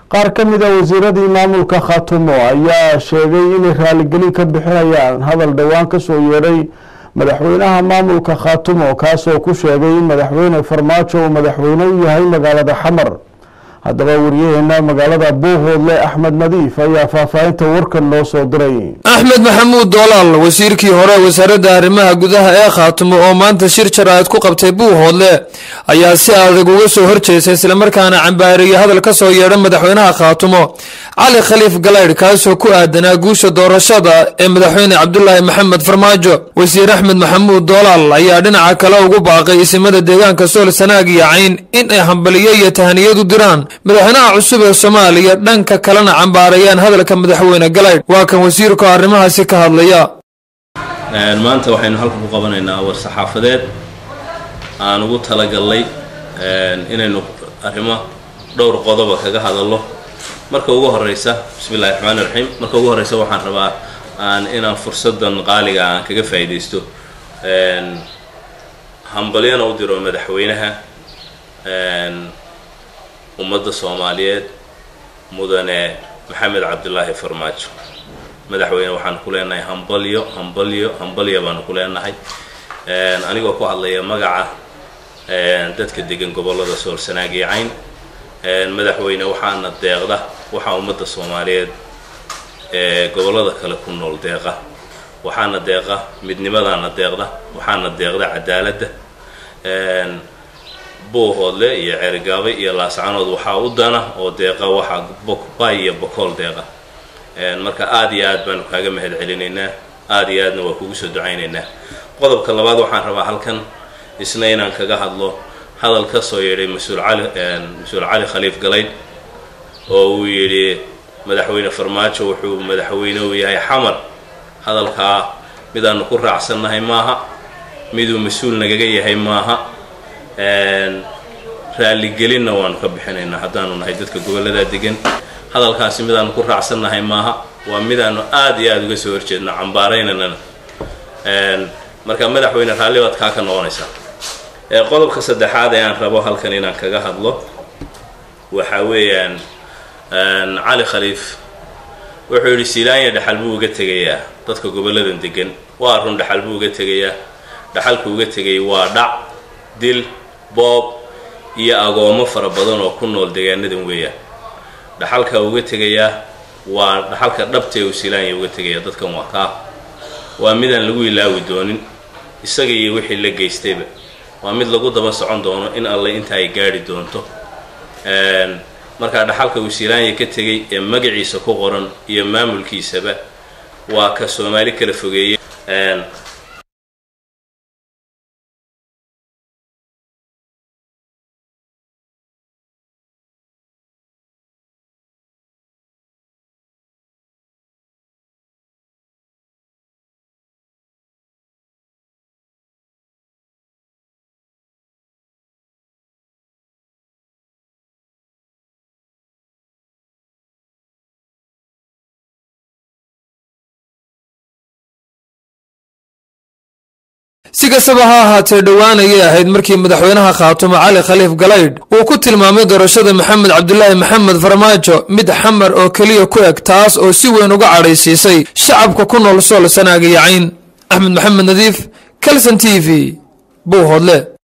qaar ka mid ah wasiiradii maamulka Khaatumo ayaa sheegay inay raaligelin ka bixinayaan hadal dhawaan ka soo yeeray madaxweynaha maamulka Khaatumo kaasoo ku sheegay in madaxweyne Farmaajo uu madaxweyne u yahay magaalada Xamar. haddaba wariyaheena magaalada Buuhoodle Axmed Nadiif ayaa faahfaahinta warkan noo soo diray. Axmed Maxamuud Doolaal wasiirkii hore wasaaradda arrimaha gudaha ee Khaatumo oo maanta shir jaraa'id ku qabtay Buuhoodle ayaa si adag uga soo horjeestay isla markaana cambaariyay hadal ka soo yeedhay madaxweynaha Khaatumo Cali Khaliif Galayd kaasoo ku aadanaa guusha doorashada ee madaxweyne Cabdullaahi Maxamed Farmaajo. wasiir Axmed Maxamuud Doolaal ayaa dhinaca kale ugu baaqay isimada deegaanka Sool Sanaag iyo Cayn in ay hambaliyo iyo tahaniyad u diraan madaxweynaha cusub ee Soomaaliya dhanka kalena cambaarayaan hadalka madaxweyne Galayd. waa kan wasiirku arrimahaasi ka hadlaya. maanta waxaynu halka ku qabanaynaa war saxaafadeed aan ugu talagalnay inaynu arrimo dhowr qodob kaga hadalno. marka ugu horeysa bismillaahir rahmaanir rahiim marka ugu horeysa waxaan rabaa inaan fursadan qaaliga aan kaga faa'iideysto hambaliyana u diro madaxweynaha ummadda Soomaaliyeed mudane Maxamed Cabdullaahi Farmaajo. madaxweyne waxaan ku leenahay hambalyo baan ku leenahay anigoo ku hadlaya magaca dadka degan gobolada Sool Sanaag iyo Cayn. madaxweyne waxaana deeqda waxa ummadda Soomaaliyeed gobolada kale ku nool deeqa waxaana deeqa midnimadaana deeqda waxaana deeqda cadaaladda. Buuhoodle iyo Cergaabay iyo Laascaanood waxa u dana oo deeqa waxa Bokbay iyo Bokool deeqa. marka aad iyo aad baan kaaga mahad celinaynaa aad iyo aadna waa kugu soo ducaynaynaa. qodobka labaad waxaan rabaa halkan isna inaan kaga hadlo hadal ka soo yeeray mas'uul Cali Khaliif Galayd oo uu yiri madaxweyne Farmaajo wuxuu madaxweyne u yahay Xamar. hadalka midaan ku raacsanahay maaha miduu mas'uul nagaga yahay maaha. raaligelinna waan ka bixinaynaa haddaanu nahay dadka gobolada degan. hadalkaasi midaan ku raacsanahay maaha waa midaanu aad iyo aad uga soo horjeedno cambaaraynana. marka madaxweyne raalli baad ka noqonaysaa. qodobka saddexaad ee aan rabo halkan inaan kaga hadlo waxa weeyaan Cali Khaliif wuxuu yiri Silaanya dhaxal buu uga tagayaa dadka gobolada degan. waa run dhaxal buu uga tagayaa. dhaxalku uga tagay waa dhac dil boob iyo agoomo fara badan oo ku nool deegaanadan weeyaan. dhaxalka uga tagayaa waa dhaxalka dhabtay uu Silaanya uga tagayaa dadkan waa midaan lagu ilaawi doonin isaga iyo wixii la geystayba. waa mid lagu daba socon doono in alla inta ay gaari doonto. marka dhaxalka uu Silaanya ka tagay ee magaciisa ku qoran iyo maamulkiisaba waa ka Soomaali kala fogeeyay. si kastaba ha ahaatee dhowaan ayay ahayd markii madaxweynaha Khaatumo Cali Khaliif Galayd uu ku tilmaamay doorashada Maxamed Cabdullaahi Maxamed Farmaajo mid Xamar oo kaliya ku eg taas oo si weyn uga cadhaysiisay shacabka ku nool Sool Sanaag iyo Cayn. Axmed Maxamed Nadiif, Kalson TV, Buuhoodle.